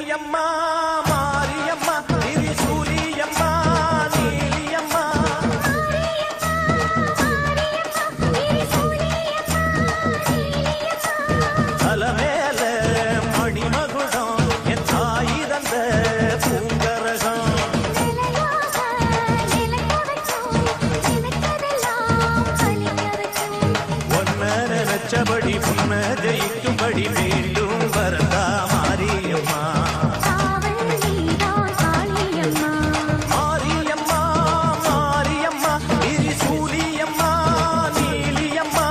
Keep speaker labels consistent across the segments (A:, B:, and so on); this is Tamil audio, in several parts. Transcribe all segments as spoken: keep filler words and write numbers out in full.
A: சூலியம்மா மாரியம்மா திரிசூலியம்மா நீலியம்மா தலமேல மணிமகுடம் என் தாய் தந்த பூங்கரகம் ஒன்ன நினைச்சபடி முன்ன ஜெயிக்கும்படி மீண்டும் வரதா மாரியம்மா மாரியம்மா மாரியம்மா திரிசூலியம்மா நீலியம்மா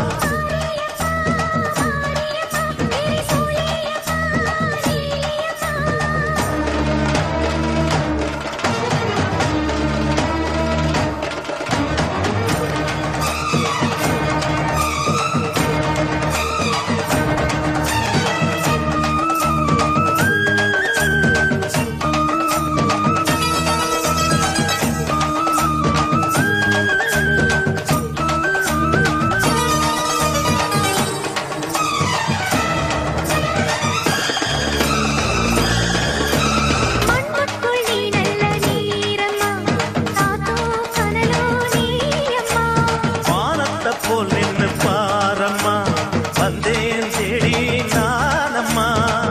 A: போல் நின்று பாரம்மா வந்தேன் தேடி நானம்மா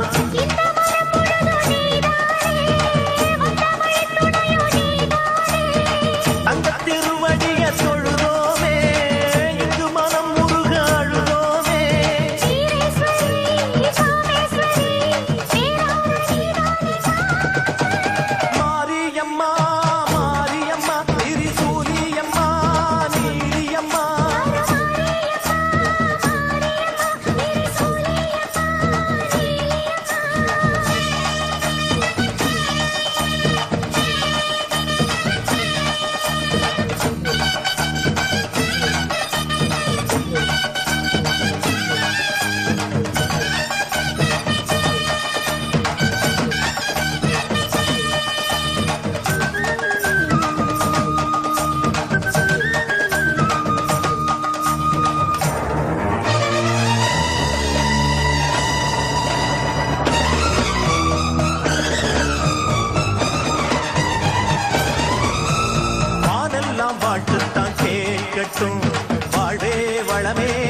A: தங்க திருவடிய தொழுதோமே இங்கு மனம் முருக அழுதோமே மாரியம்மா மாரியம்மா திரிசூலியம்மா நீலியம்மா வாழ்த்துத்தான் கேட்கட்டும் வாழ்வே வளமே